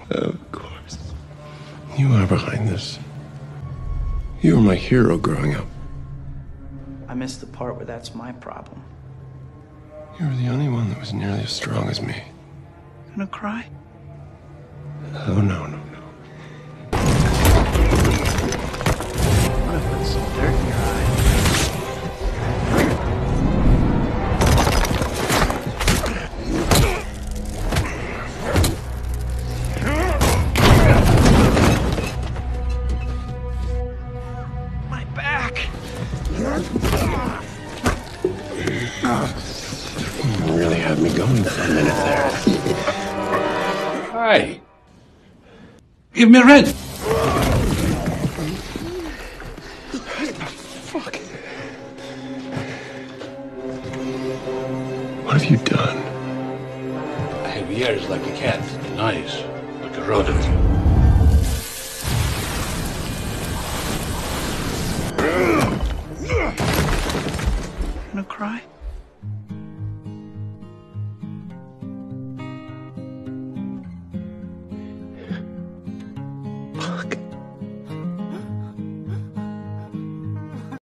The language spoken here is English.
Of course. You are behind this. You were my hero growing up. I missed the part where that's my problem. You were the only one that was nearly as strong as me. Gonna cry? Oh, no, no, no. I'm gonna put some dirt in your eye. My back! You really had me going for a minute there. Hi. Give me rent. Fuck. What have you done? I have ears like a cat, and eyes like a rodent. Gonna cry?